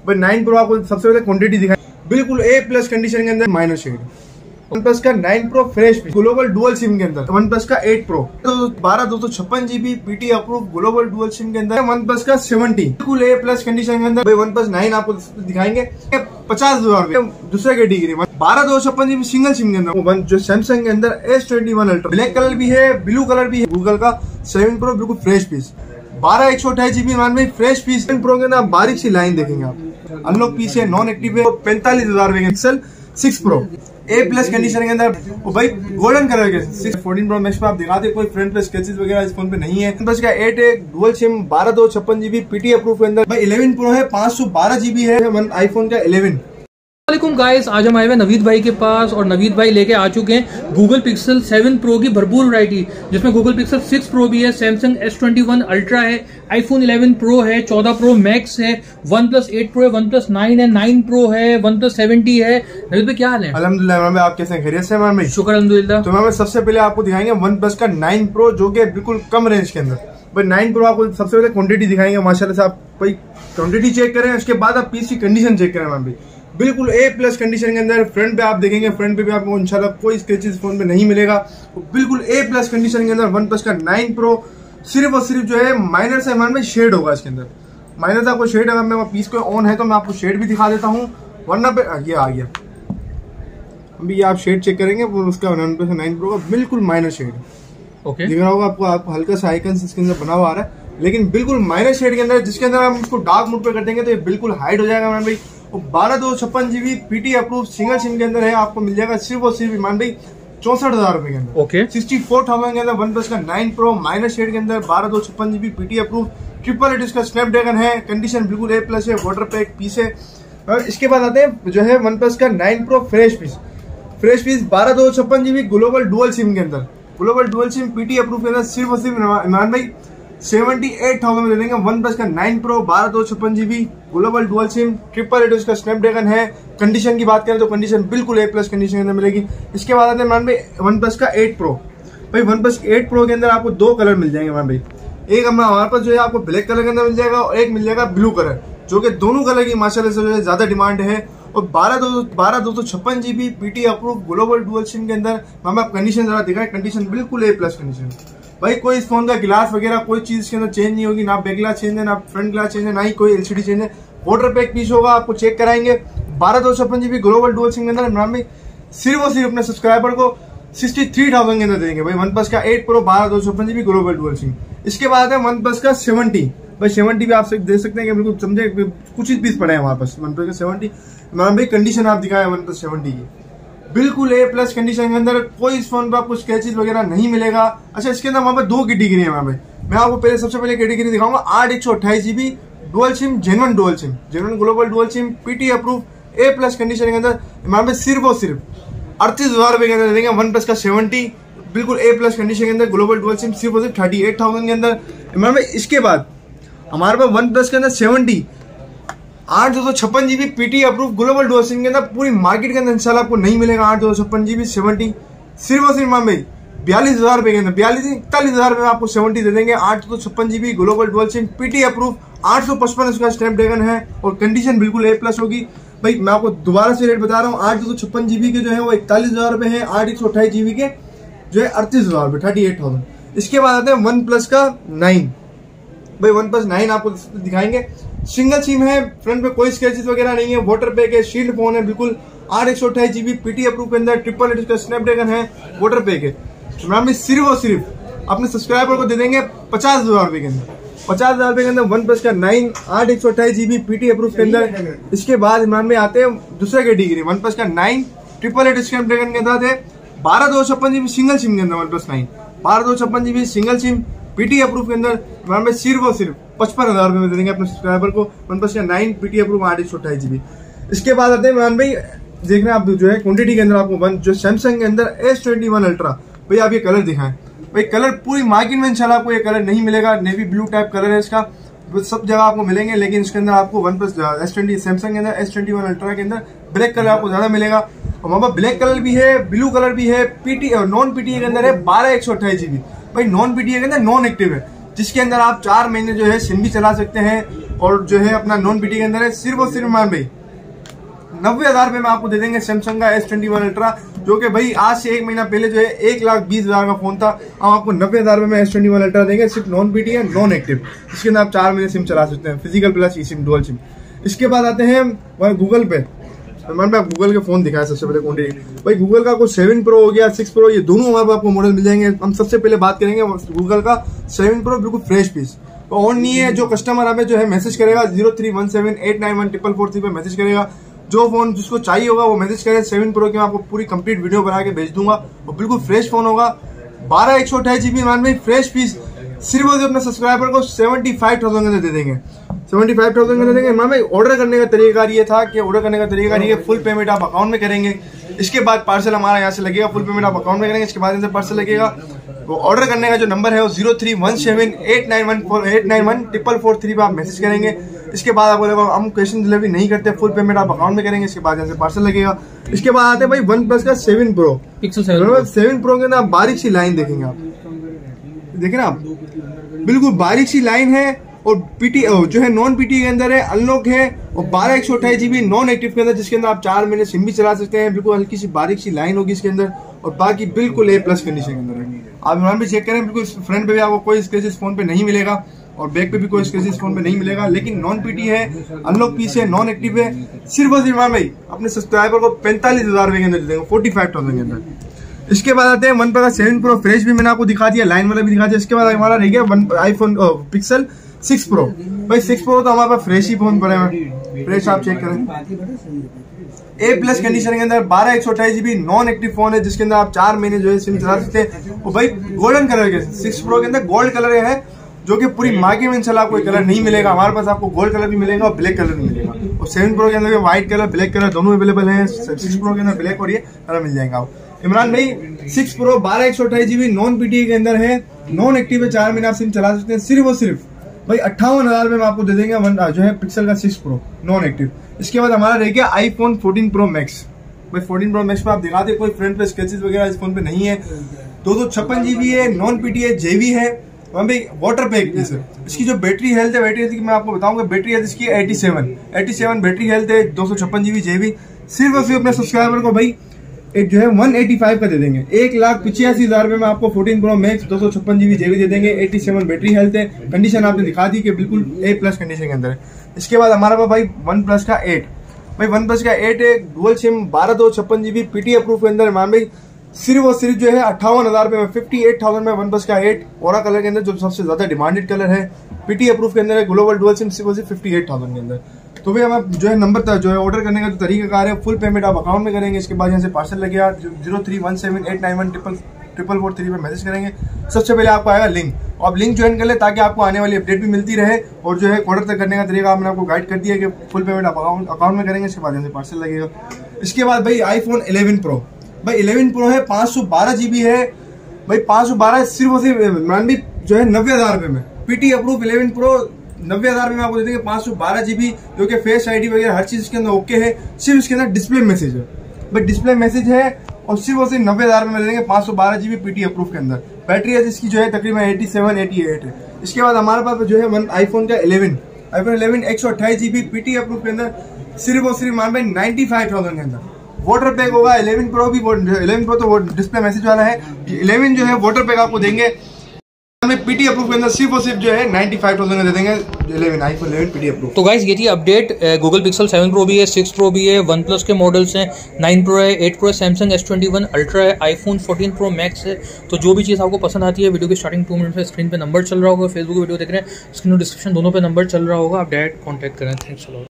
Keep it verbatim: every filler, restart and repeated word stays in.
भाई nine pro आपको सबसे पहले क्वांटिटी दिखाई, बिल्कुल ए प्लस कंडीशन के अंदर माइनर शेड। वन प्लस का nine pro fresh global dual SIM के अंदर। वन प्लस का एट प्रो तो बारह दो सौ छप्पन GB PT approve global dual SIM के अंदर। वन प्लस का सेवेंटी बिल्कुल ए प्लस कंडीशन के अंदर। भाई वन प्लस नाइन आपको दिखाएंगे पचास हजार रुपए दूसरे कैटेगरी में। बारह दो सौ छप्पन जीबी सिंगल सिम के अंदर। वन जो सैमसंग के अंदर S twenty one ultra black colour भी है, ब्लू कलर भी है। गूगल का सेवन प्रो बिल्कुल फ्रेश पीस, बारह एक सौ अट्ठाईस जीबी मान में फ्रेश पीस। प्रो के अंदर बारीक सी लाइन देखेंगे आप, अनलॉक पीस है, नॉन एक्टिव है। पैंतालीस हजार रुपए pixel six pro A plus condition के अंदर। भाई गोल्डन कलर के सिक्स फोर्टीन प्रो मैक्स पे आप दिखाते कोई फ्रंट पे स्केचेस वगैरह इस फोन पे नहीं है। प्लस का एट है डुअल सिम, बारह दो छप्पन जीबी पीटी अप्रूव के अंदर। भाई इलेवन प्रो है, पांच सौ बारह जीबी है आईफोन का इलेवन। वालेकुम गाइस, आज हम आए हुए नवीद भाई के पास और नवीद भाई लेके आ चुके हैं गूगल पिक्सल सेवन प्रो की भरपूर वैरायटी, जिसमें गूगल पिक्सल सिक्स प्रो भी है, Samsung S twenty one ultra है, आईफोन इलेवन प्रो है, चौदह प्रो मैक्स है, वन प्लस एट प्रो है, वन प्लस नाइन है, नाइन प्रो है, वन प्लस सेवेंटी है। नवीद भाई क्या हाल है? अल्हम्दुलिल्लाह, आप कैसे हैं? खैरियत से हैं? शुक्र अल्हम्दुलिल्लाह। तो मैं सबसे पहले आपको दिखाएंगे वन प्लस का नाइन प्रो जो कि बिल्कुल कम रेंज के अंदर। भाई नाइन प्रो आपको सबसे पहले क्वांटिटी दिखाएंगे माशाल्लाह से। आप भाई क्वांटिटी चेक करें, उसके बाद आप पीस की कंडीशन चेक करें। मैम भाई बिल्कुल ए प्लस कंडीशन के अंदर। फ्रंट पे आप देखेंगे, फ्रंट पे भी आपको इंशाल्लाह कोई स्क्रैचेस फोन पे नहीं मिलेगा। बिल्कुल ए प्लस कंडीशन के अंदर वन प्लस का नाइन प्रो। सिर्फ और सिर्फ जो है माइनर से मान में शेड होगा इसके अंदर। माइनर से आपको शेड, अगर मैं पीस को ऑन है तो मैं आपको शेड भी दिखा देता हूँ, वरना पे ये आ गया। अभी आप शेड चेक करेंगे उसका वन प्लस नाइन प्रो का बिल्कुल माइनर शेड ओके दिख रहा होगा आपको। आपको हल्का सा आइकन इसके अंदर बना हुआ आ रहा है, लेकिन बिल्कुल माइनर शेड के अंदर, जिसके अंदर हम इसको डार्क मोड पे कर देंगे तो ये बिल्कुल हाइड हो जाएगा। मान भाई बारह दो छप्पन GB PT approve single SIM के अंदर है, आपको मिल जाएगा सिर्फ और सिर्फ मान भाई चौसठ हजार रुपए के अंदर। ओके सिक्सटी फोर थाउजेंड के अंदर वन प्लस का नाइन प्रो माइनर शेड के अंदर, बारह दो छप्पन GB PT approve, triple eight इसका स्नैपड्रैगन है, कंडीशन बिल्कुल ए प्लस है, वाटर पैक पीस है। और इसके बाद आते हैं जो है वन प्लस का nine pro fresh piece. Fresh piece बारह दो छप्पन जीबी ग्लोबल डुअल सिम के अंदर। Global dual SIM PT approve के अंदर सिर्फ और सिर्फ इमरान भाई सेवेंटी एट थाउजेंड में दे देंगे। वन प्लस का नाइन प्रो बारह दो छप्पन GB global dual SIM, triple eight उसका स्नैपड्रैगन है। कंडीशन की बात करें तो कंडीशन बिल्कुल ए प्लस कंडीशन के अंदर मिलेगी। इसके बाद आते हैं मान भाई वन प्लस का एट प्रो। भाई वन प्लस एट प्रो के अंदर आपको दो कलर मिल जाएंगे मान भाई। एक हमारे पास जो है आपको ब्लैक कलर के अंदर मिल जाएगा और एक मिल जाएगा ब्लू कलर, जो कि दोनों कलर की माशाल्लाह से जो है ज्यादा डिमांड है। और बारह दो बारह दो सौ छप्पन GB PT approve global dual SIM के अंदर मैम आप कंडीशन जरा दिखाएं, कंडीशन बिल्कुल ए प्लस कंडीशन। भाई कोई इस फोन का गिलास वगैरह कोई चीज के अंदर चेंज नहीं होगी, ना बैक ग्लास चेंज है, ना फ्रंट ग्लास चेंज है, ना ही कोई एलसीडी चेंज है। वाटर पैक पीस होगा, आपको चेक कराएंगे। बारह दो छप्पन जीबी ग्लोबल डुअल सिम के अंदर मैम भाई सिर्फ और सिर्फ अपने सब्सक्राइबर को सिक्सटी थ्री थाउजेंड के अंदर देंगे। भाई वन प्लस का एट प्रो बारह दो छप्पन जीबी ग्लोबल डुअल सिम। इसके बाद है वन प्लस का सेवेंटी। भाई सेवेंटी भी आप देख सकते हैं कि बिल्कुल समझे कुछ ही पीस पड़े हैं हमारे पास वन प्लस का सेवेंटी। मैम भाई कंडीशन आप दिखाए वन प्लस सेवेंटी की बिल्कुल ए प्लस कंडीशन के अंदर। कोई इस फोन पर आपको स्क्रैचेस वगैरह नहीं मिलेगा। अच्छा, इसके अंदर वहां पर दो कैटेगरी है। वहां पे मैं आपको पहले सबसे पहले कैटेगरी दिखाऊंगा आठ एक सौ अट्ठाईस GB dual SIM, genuine dual SIM, genuine global dual SIM, PT approve A plus condition के अंदर। वहां पे सिर्फ और सिर्फ अड़तीस हजार रुपए के अंदर देंगे वन प्लस का सेवेंटी बिल्कुल ए प्लस कंडीशन के अंदर ग्लोबल डुअल सिम, सिर्फ और सिर्फ थर्टी एट थाउजेंड के अंदर। मैम इसके बाद हमारे पास वन प्लस के अंदर सेवेंटी आठ दो सौ छप्पन GB PT approve global dual SIM के अंदर पूरी मार्केट के अंदर इंशाल्लाह आपको नहीं मिलेगा। आठ दो सौ छप्पन जीबी सेवेंटी सिर्फ और सिर्फ मैम भाई बयालीस हजार रुपए के अंदर, बयालीस इकतालीस हजार रुपए में आपको सेवेंटी दे देंगे। आठ दो सौ छप्पन GB global dual SIM PT approve, आठ सौ पचपन उसका स्नैपड्रैगन है और कंडीशन बिल्कुल ए प्लस होगी। भाई मैं आपको दोबारा से रेट बता रहा हूँ, आठ दो सौ छप्पन जीबी के जो है वो इकतालीस हजार रुपए है, आठ एक सौ अट्ठाईस जीबी के जो है अड़तीस हजार रुपए, थर्टी एट थाउजेंड। इसके बाद आते हैं वन प्लस का नाइन। भाई वन प्लस नाइन आपको दिखाएंगे, सिंगल सिम है, फ्रंट पे कोई स्क्रैचेस वगैरह नहीं है, वाटर पैक है, शील्ड फोन है बिल्कुल, आठ एक सौ अट्ठाईस जीबी पीटी अप्रूव के अंदर, ट्रिपल एट का स्नैपड्रैगन है, वाटर पैक है। मैम सिर्फ और सिर्फ अपने सब्सक्राइबर को दे देंगे पचास हजार रुपए के अंदर, पचास हजार रुपए के अंदर वन प्लस का नाइन आठ एक सौ अट्ठाईस जीबी पीटी अप्रूव के अंदर। इसके बाद इमरान में आते हैं दूसरा कैटेगरी वन प्लस का नाइन ट्रिपल एट स्नैपड्रैगन के साथ है, बारह दो छप्पन जीबी सिंगल सिम के अंदर वन प्लस नाइन, बारह दो छप्पन GB single SIM PT approve के अंदर। इमरान में सिर्फ और सिर्फ पचपन हजार रुपए में दे देंगे अपने सब्सक्राइबर को वन प्लस का नाइन पीटी अप्रूव आठ एक सौ अट्ठाईस जीबी। इसके बाद आते हैं इमरान भाई देखना आप जो है क्वांटिटी के अंदर आपको वन जो सैमसंग के अंदर एस ट्वेंटी वन अल्ट्रा। भाई आप ये कलर दिखाएं, भाई कलर पूरी मार्केट में इंशाल्लाह आपको ये कलर नहीं मिलेगा। नेवी ब्लू टाइप कलर है इसका, सब जगह आपको मिलेंगे, लेकिन इसके अंदर आपको one plus S twenty Samsung के अंदर एस ट्वेंटी वन अल्ट्रा के अंदर ब्लैक कलर आपको ज्यादा मिलेगा। और वहां पर ब्लैक कलर भी है, ब्लू कलर भी है, पीटी और नॉन पीटी के अंदर है बारह एक सौ अट्ठाईस जीबी। भाई नॉन पीटी के अंदर नॉन एक्टिव है, जिसके अंदर आप चार महीने जो है सिम भी चला सकते हैं, और जो है अपना नॉन पीटी के अंदर है सिर्फ और सिर्फ मान भाई नब्बे हजार रुपए में आपको दे देंगे सैमसंग का एस ट्वेंटी वन अल्ट्रा, जो कि भाई आज से एक महीना पहले जो है एक लाख बीस हजार का फोन था, अब आपको नब्बे हजार रुपए में एस ट्वेंटी वन अल्ट्रा देंगे, सिर्फ नॉन पीटी है, नॉन एक्टिव। इसके अंदर आप चार महीने सिम चला सकते हैं, physical plus e SIM dual SIM. इसके बाद आते हैं गूगल पे। मान पे आप गूगल के फोन दिखाया सबसे पहले क्वांटिटी भाई, गूगल का कुछ सेवन प्रो हो गया, सिक्स प्रो, ये दोनों हमारे आपको मॉडल मिल जाएंगे। हम सबसे पहले बात करेंगे गूगल का सेवन प्रो, बिल्कुल फ्रेश पीस तो ऑन नहीं है। जो कस्टमर हमें जो है मैसेज करेगा zero three one seven eight nine one triple four three पे मैसेज करेगा, जो फोन जिसको चाहिए होगा वो मैसेज करे सेवन प्रो की, मैं आपको पूरी कंप्लीट वीडियो बना के भेज दूंगा। वो बिल्कुल फ्रेश फोन होगा, बारह एक सौ अट्ठाईस जीबी मान में फ्रेश पीस, सिर्फ और अपने सब्सक्राइबर को सेवेंटी फाइव थाउजेंड के दे देंगे, सेवेंटी फाइव थाउजेंड का दे देंगे। मान भाई ऑर्डर करने का तरीका ये था कि ऑर्डर करने का तरीका ये, फुल पेमेंट आप अकाउंट में करेंगे, इसके बाद पार्सल हमारा यहाँ से लगेगा, फुल पेमेंट आप अकाउंट में करेंगे, इसके बाद पार्सल लगेगा। वो ऑर्डर करने का जो नंबर है वो zero three one seven eight nine one four eight nine one triple four three पे आप मैसेज करेंगे। इसके बाद आपको लगेगा हम कैश ऑन डिलीवरी नहीं करते, फुल पेमेंट आप अकाउंट में करेंगे, इसके बाद यहाँ से पार्सल लगेगा। इसके बाद आते हैं भाई वन प्लस का seven pro Pixel seven seven pro के अंदर आप बारीक सी लाइन देखेंगे, आप देखें ना, आप बिल्कुल बारीक सी लाइन है, और पीटी जो है नॉन पीटी के अंदर है, अनलॉक है, और बारह एक सौ अट्ठाईस जीबी नॉन एक्टिव के अंदर, जिसके अंदर आप चार महीने सिम भी चला सकते हैं। बिल्कुल हल्की सी बारीक सी लाइन होगी इसके अंदर, और बाकी बिल्कुल ए प्लस कंडीशन के अंदर है। आप यहाँ पे चेक करें, बिल्कुल फ्रंट पे भी आपको कोई स्क्रैचेस फोन पे नहीं मिलेगा, और बैक पे भी कोई स्क्रैचेस फोन पे नहीं मिलेगा, लेकिन नॉन पीटी है, अनलॉक पीस है, नॉन एक्टिव है। सिर्फ और सिर्फ भाई अपने सब्सक्राइबर को पैंतालीस हजार रुपए के अंदर दे देंगे, फोर्टी फाइव थाउजेंड के अंदर। इसके बाद आते हैं वन प्लस का सेवन प्रो फ्रेश भी मैंने आपको दिखा दिया, लाइन वाला भी दिखा दिया। इसके बाद हमारा रह गया one iPhone Pixel six pro. भाई सिक्स प्रो तो हमारे पास फ्रेश ही फोन पड़े हैं, फ्रेश आप चेक करें, ए प्लस कंडीशन के अंदर बारह एक सौ अट्ठाईस जीबी नॉन एक्टिव फोन है, जिसके अंदर आप चार महीने जो है सिम चला सकते हैं। और भाई गोल्डन कलर के सिक्स प्रो के अंदर गोल्ड कलर है, जो कि पूरी मार्केट में इंशाल्लाह कोई कलर नहीं मिलेगा। हमारे पास आपको गोल्ड कलर भी मिलेगा और ब्लैक कलर भी मिलेगा, और सेवन प्रो के अंदर व्हाइट कलर ब्लैक कलर दोनों अवेलेबल है। सिक्स प्रो के अंदर ब्लैक और ये कलर मिल जाएगा। आप इमरान भाई सिक्स प्रो बारह एक सौ अट्ठाईस जीबी नॉन पीटी के अंदर है, नॉन एक्टिव है, चार महीने आप सिम चला सकते हैं। सिर्फ और सिर्फ भाई अट्ठावन हजार में आपको दे देंगे वन जो है पिक्सल का सिक्स प्रो नॉन एक्टिव। इसके बाद हमारा रह गया आईफोन फोर्टीन प्रो मैक्स। भाई फोर्टीन प्रो मैक्स पे आप दिखाते कोई फ्रंट पे स्क्रैचेस वगैरह इस फोन पे नहीं है, दो सौ छप्पन जीबी है, नॉन पीटी है, जेवी है, भाई वाटर पैक पीस है। इसकी जो बैटरी हेल्थ है, बैटरी हेल्थ की मैं आपको बताऊंगा, बैटरी हेल्थ इसकी eighty seven eighty seven battery health है, दो सौ छप्पन जीबी जेबी। सिर्फ और सिर्फ अपने सब्सक्राइबर को भाई एक जो है वन एटी फाइव का दे देंगे, एक लाख पिचासी हजार रुपए में आपको फोर्टीन प्रो मैक्स दो सौ छप्पन जीबी जेबी दे देंगे, एटी सेवन बैटरी हेल्थ है, कंडीशन आपने दिखा दी कि बिल्कुल ए प्लस कंडीशन के अंदर है। इसके बाद हमारा पास भाई वन प्लस का एट, भाई वन प्लस का एट है, डुअल सिम बारह दो छप्पन जीबी पीटी अप्रूव के अंदर। मान भाई सिर्फ और सिर्फ जो है अट्ठावन हजार रुपए में फिफ्टी एट थाउजेंड में वन प्लस का एट ओरा कलर के अंदर, जो सबसे ज्यादा डिमांडेड कलर है, पीटी अप्रूव के अंदर है, ग्लोबल डुअल सिम सिर्फ और सिर्फ फिफ्टी एट थाउजेंड के अंदर। तो भाई हम जो है नंबर जो है ऑर्डर करने का जो तरीका कार है, फुल पेमेंट आप अकाउंट में करेंगे, इसके बाद यहाँ से पार्सल लगेगा, zero three one seven eight nine one triple triple four three पे मैसेज करेंगे। सबसे पहले आपको आएगा लिंक, आप लिंक ज्वाइन कर ले ताकि आपको आने वाली अपडेट भी मिलती रहे, और जो है ऑर्डर तक करने का तरीका मैंने आपको गाइड कर दिया कि फुल पेमेंट आप अकाउंट अकाउंट में करेंगे, इसके बाद यहाँ से पार्सल लगेगा। इसके बाद भाई आईफोन इलेवन प्रो, भाई इलेवन प्रो है, पाँच सौ बारह जीबी है, भाई पाँच सौ बारह सिर्फ और सिर्फ मान भी जो है नब्बे हजार रुपए में पीटी अप्रूव इलेवन प्रो नब्बे हजार में आपको दे देंगे, पाँच सौ बारह जीबी, जो कि फेस आईडी वगैरह हर चीज इसके अंदर ओके है। सिर्फ इसके अंदर डिस्प्ले मैसेज है, भाई डिस्प्ले मैसेज है, और सिर्फ और सिर्फ नब्बे हजार में ले देंगे, पाँच सौ बारह जीबी पीटी अप्रूव के अंदर। बैटरी है इसकी जो है तकरीबन एटी सेवन एटी एट है। इसके बाद हमारे पास जो है वन आईफोन का इलेवन आईफोन इलेवन एक सौ अट्ठाईस जीबी पीटी अप्रूव के अंदर, सिर्फ और सिर्फ मान भाई नाइन्टी फाइव थाउजेंड के अंदर। वाटर पैक होगा, इलेवन प्रो भी इलेवन प्रो तो वो डिस्प्ले मैसेज वाला है, इलेवन जो है वाटर पैक आपको देंगे पीटी अप्रूव के अंदर, सिर्फ और सिर्फ जो है नाइन्टी फाइव थाउजेंड दे देंगे eleven iPhone eleven PT approve. तो गाइस ये थी update, Google Pixel seven pro भी है, सिक्स प्रो भी है, वन प्लस के मॉडल्स हैं, नाइन प्रो है, एट प्रो है, Samsung S twenty one ultra है, आईफोन फोर्टीन प्रो मैक्स है। तो जो भी चीज़ आपको पसंद आती है, वीडियो के स्टार्टिंग टू मिनट में स्क्रीन पे नंबर चल रहा होगा, फेसबुक वीडियो देख रहे हैं, स्क्रीन और डिस्क्रिप्शन दोनों पे नंबर चल रहा होगा, आप डायरेक्ट कॉन्टैक्ट करें। Thanks a lot.